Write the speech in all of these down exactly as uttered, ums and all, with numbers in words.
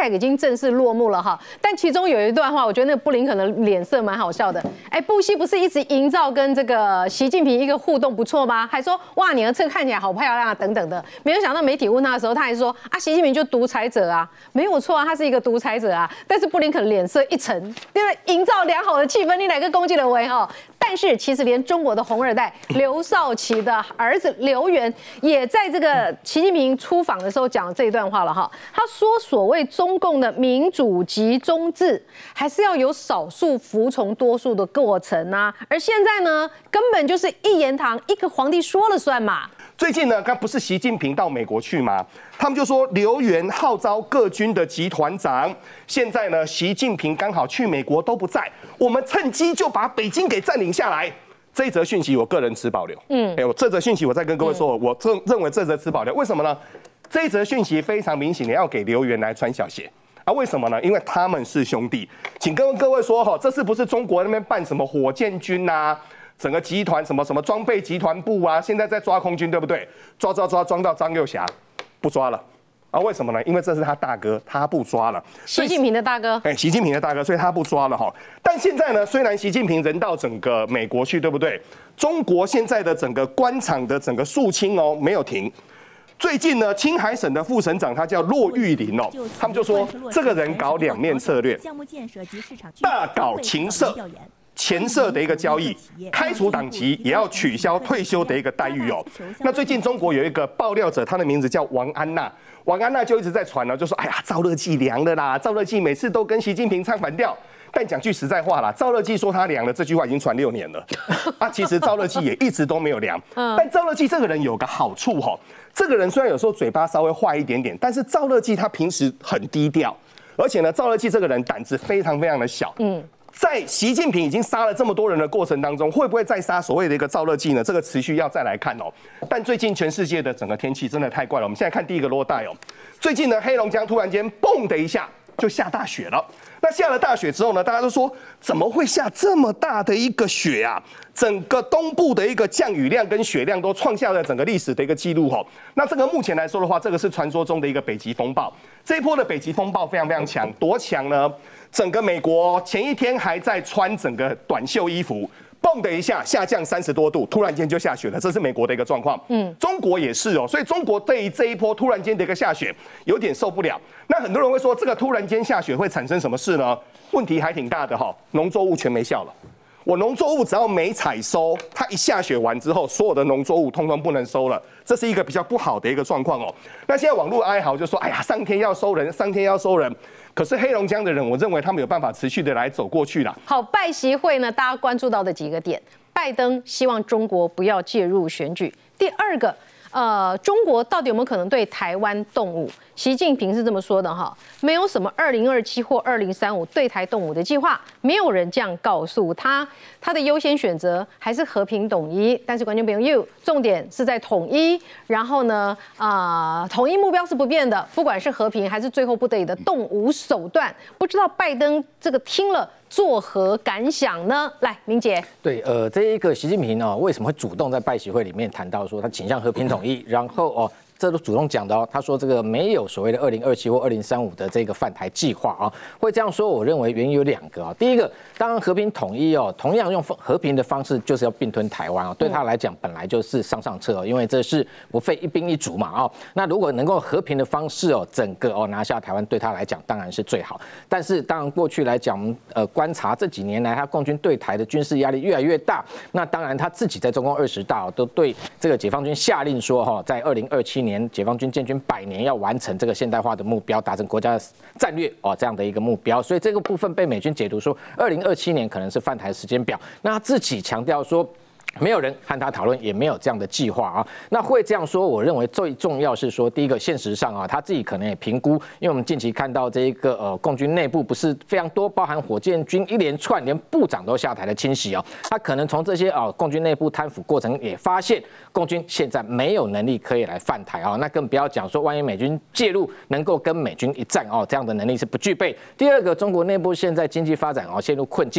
PEC 已经正式落幕了哈。但其中有一段话，我觉得那个布林肯的脸色蛮好笑的。哎，布希不是一直营造跟这个习近平一个互动不错吗？还说哇，你的车看起来好漂亮啊，等等的。没有想到媒体问他的时候，他还说啊，习近平就独裁者啊，没有错啊，他是一个独裁者啊。但是布林肯脸色一沉，因为营造良好的气氛，你哪个攻击了为哈？但是其实连中国的红二代刘少奇的儿子刘源也在这个习近平出访的时候讲这一段话了哈。他说，所谓中共的民主集中制，还是要有少数服从多数的过程啊。而现在呢，根本就是一言堂，一个皇帝说了算嘛。 最近呢，刚不是习近平到美国去吗？他们就说刘源号召各军的集团长，现在呢，习近平刚好去美国都不在，我们趁机就把北京给占领下来。这一则讯息，我个人持保留。嗯，哎，我这则讯息我再跟各位说，我认认为这则持保留，为什么呢？这一则讯息非常明显的要给刘源来穿小鞋啊？为什么呢？因为他们是兄弟。请跟各位说哈，这是不是中国那边办什么火箭军啊？整个集团什么什么装备集团部啊，现在在抓空军，对不对？抓抓抓，抓到张又侠，不抓了啊？为什么呢？因为这是他大哥，他不抓了。 习近平的大哥， 哎，习近平的大哥，所以他不抓了哈。但现在呢，虽然习近平人到整个美国去，对不对？中国现在的整个官场的整个肃清哦，没有停。最近呢，青海省的副省长他叫骆玉林哦，他们就说这个人搞两面策略，大搞情色。前涉的一个交易，开除党籍也要取消退休的一个待遇哦。那最近中国有一个爆料者，他的名字叫王安娜，王安娜就一直在传呢，就说：“哎呀，赵乐际凉了啦，赵乐际每次都跟习近平唱反调。”但讲句实在话啦，赵乐际说他凉了，这句话已经传六年了。啊，其实赵乐际也一直都没有凉。但赵乐际这个人有个好处哈，这个人虽然有时候嘴巴稍微坏一点点，但是赵乐际他平时很低调，而且呢，赵乐际这个人胆子非常非常的小。嗯。在习近平已经杀了这么多人的过程当中，会不会再杀所谓的一个赵乐际呢？这个持续要再来看哦。但最近全世界的整个天气真的太怪了。我们现在看第一个落带哦，最近呢黑龙江突然间嘣的一下就下大雪了。那下了大雪之后呢，大家都说怎么会下这么大的一个雪啊？整个东部的一个降雨量跟雪量都创下了整个历史的一个记录哦。那这个目前来说的话，这个是传说中的一个北极风暴。这一波的北极风暴非常非常强，多强呢？整个美国前一天还在穿整个短袖衣服，蹦的一下下降三十多度，突然间就下雪了，这是美国的一个状况。嗯，中国也是哦，所以中国对于这一波突然间的一个下雪有点受不了。那很多人会说，这个突然间下雪会产生什么事呢？问题还挺大的哈，农作物全没效了。我农作物只要没采收，它一下雪完之后，所有的农作物通通不能收了，这是一个比较不好的一个状况哦。那现在网络哀嚎就说，哎呀，上天要收人，上天要收人。可是黑龙江的人，我认为他们有办法持续的来走过去啦。 好，拜习会呢，大家关注到的几个点，拜登希望中国不要介入选举。第二个，呃，中国到底有没有可能对台湾动武？习近平是这么说的哈，没有什么二零二七或二零三五对台动武的计划，没有人这样告诉他，他的优先选择还是和平统一。但是观众朋友，重点是在统一，然后呢，啊、呃，统一目标是不变的，不管是和平还是最后不得已的动武手段，不知道拜登这个听了作何感想呢？来，明杰， 对，呃，这一个习近平哦，为什么会主动在拜习会里面谈到说他倾向和平统一，然后哦。这都主动讲的哦，他说这个没有所谓的二零二七或二零三五的这个犯台计划啊，会这样说，我认为原因有两个啊。第一个，当然和平统一哦，同样用和平的方式就是要并吞台湾啊，对他来讲本来就是上上策哦，因为这是不费一兵一卒嘛啊。那如果能够和平的方式哦，整个哦拿下台湾，对他来讲当然是最好。但是当然过去来讲，呃，观察这几年来，他共军对台的军事压力越来越大，那当然他自己在中共二十大都对这个解放军下令说哈，在二零二七年解放军建军百年要完成这个现代化的目标，达成国家的战略哦这样的一个目标，所以这个部分被美军解读说，二零二七年可能是犯台时间表。那他自己强调说，没有人和他讨论，也没有这样的计划啊。那会这样说，我认为最重要是说，第一个，现实上啊，他自己可能也评估，因为我们近期看到这一个呃，共军内部不是非常多，包含火箭军一连串连部长都下台的清洗哦，他可能从这些啊、呃、共军内部贪腐过程也发现，共军现在没有能力可以来犯台啊，那更不要讲说，万一美军介入，能够跟美军一战哦，这样的能力是不具备。第二个，中国内部现在经济发展哦陷入困境。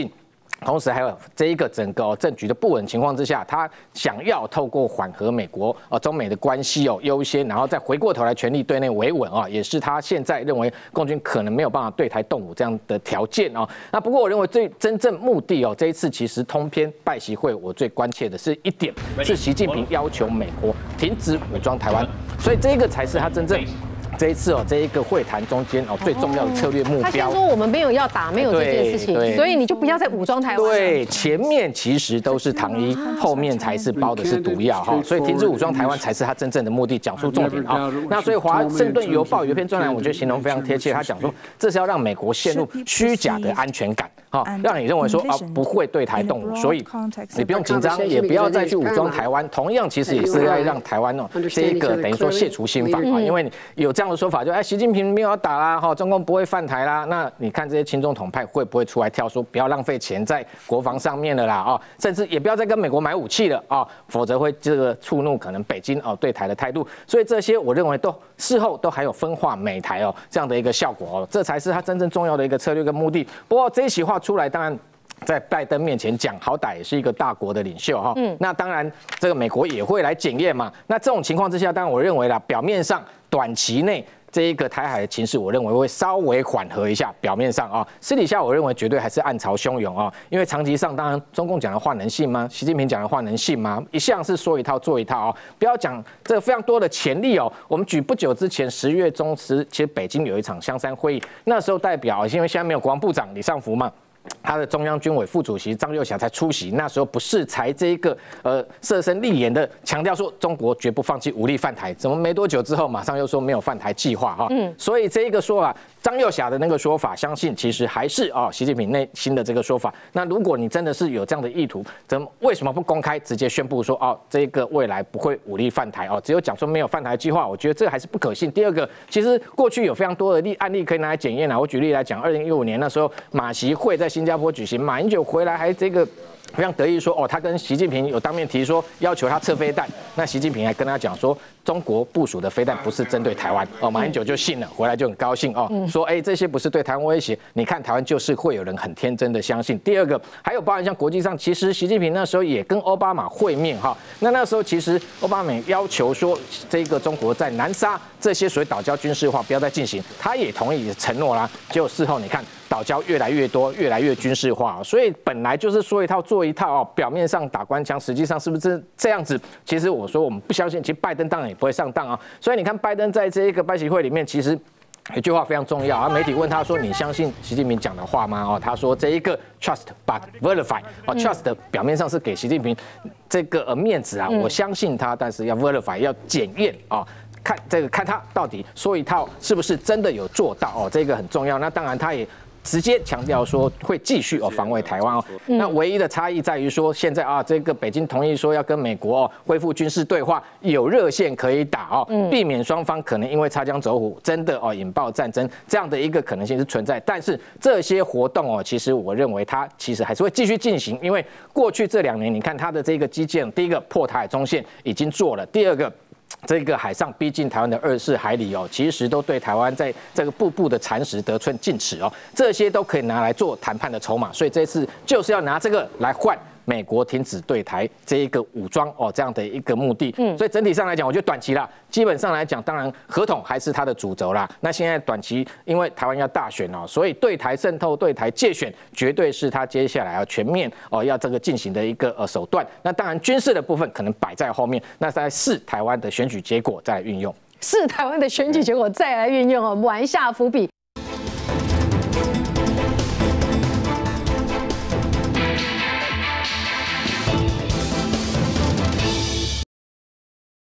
同时还有这一个整个、哦、政局的不稳情况之下，他想要透过缓和美国呃中美的关系哦优先，然后再回过头来全力对内维稳啊，也是他现在认为共军可能没有办法对台动武这样的条件哦。那不过我认为最真正目的哦，这一次其实通篇拜习会，我最关切的是一点，是习近平要求美国停止武装台湾，所以这一个才是他真正。这一次哦，这一个会谈中间哦最重要的策略目标。他先说我们没有要打，没有这件事情，所以你就不要再武装台湾。 对，前面其实都是糖衣，后面才是包的是毒药哈。所以停止武装台湾才是他真正的目的，讲出重点啊。那所以《华盛顿邮报》有一篇专栏，我觉得形容非常贴切，他讲说这是要让美国陷入虚假的安全感。好，让你认为说啊不会对台动武，所以你不用紧张，也不要再去武装台湾。同样，其实也是在让台湾哦这一个等于说卸除心防啊，因为你有这样的说法，就哎习近平没有要打啦，哈，中共不会犯台啦。那你看这些亲中统派会不会出来跳说不要浪费钱在国防上面了啦？啊，甚至也不要再跟美国买武器了啊，否则会这个触怒可能北京哦对台的态度。所以这些我认为都事后都还有分化美台哦这样的一个效果哦，这才是他真正重要的一个策略跟目的。不过这一席话出来，当然在拜登面前讲，好歹也是一个大国的领袖哈。嗯，那当然这个美国也会来检验嘛。那这种情况之下，当然我认为啦，表面上短期内这一个台海的情势，我认为会稍微缓和一下。表面上啊，私底下我认为绝对还是暗潮汹涌啊。因为长期上，当然中共讲的话能信吗？习近平讲的话能信吗？一向是说一套做一套啊。不要讲这个非常多的潜力哦。我们举不久之前十月中时，其实北京有一场香山会议，那时候代表因为现在没有国防部长李尚福嘛。他的中央军委副主席张又侠才出席，那时候不是才这一个呃舍身立言的强调说中国绝不放弃武力犯台，怎么没多久之后马上又说没有犯台计划哈？嗯，所以这一个说法，张又侠的那个说法，相信其实还是哦习近平内心的这个说法。那如果你真的是有这样的意图，怎么为什么不公开直接宣布说哦这个未来不会武力犯台哦？只有讲说没有犯台计划，我觉得这个还是不可信。第二个，其实过去有非常多的例案例可以拿来检验啊。我举例来讲，二零一五年那时候马习会在新加坡举行，马英九回来还这个非常得意说，哦，他跟习近平有当面提说要求他撤飞弹，那习近平还跟他讲说，中国部署的飞弹不是针对台湾，哦，马英九就信了，回来就很高兴哦，说哎这些不是对台湾威胁，你看台湾就是会有人很天真的相信。第二个，还有包含像国际上，其实习近平那时候也跟奥巴马会面哈，那那时候其实奥巴马要求说，这个中国在南沙这些所谓岛礁军事化不要再进行，他也同意承诺啦，结果事后你看。岛礁越来越多，越来越军事化，所以本来就是说一套做一套哦。表面上打官腔，实际上是不是这样子？其实我说我们不相信，其实拜登当然也不会上当啊。所以你看，拜登在这一个拜习会里面，其实有句话非常重要啊。媒体问他说：“你相信习近平讲的话吗？”哦，他说这一个 trust but verify 哦 ，trust 表面上是给习近平这个呃面子啊，我相信他，但是要 verify 要检验啊。看这个，看他到底说一套是不是真的有做到哦，这个很重要。那当然，他也直接强调说会继续哦防卫台湾哦。那唯一的差异在于说，现在啊，这个北京同意说要跟美国哦恢复军事对话，有热线可以打哦，避免双方可能因为擦枪走火真的哦引爆战争这样的一个可能性是存在。但是这些活动哦，其实我认为它其实还是会继续进行，因为过去这两年，你看它的这个基建，第一个破台海中线已经做了，第二个。这个海上逼近台湾的二四海里哦，其实都对台湾在这个步步的蚕食得寸进尺哦，这些都可以拿来做谈判的筹码，所以这次就是要拿这个来换美国停止对台这一个武装哦这样的一个目的。嗯，所以整体上来讲，我觉得短期啦，基本上来讲，当然合统还是它的主轴啦。那现在短期，因为台湾要大选哦，所以对台渗透、对台介选，绝对是它接下来要全面哦要这个进行的一个呃手段。那当然军事的部分可能摆在后面，那再视台湾的选举结果再来运用。 是台湾的选举结果再来运用哦，玩下伏笔。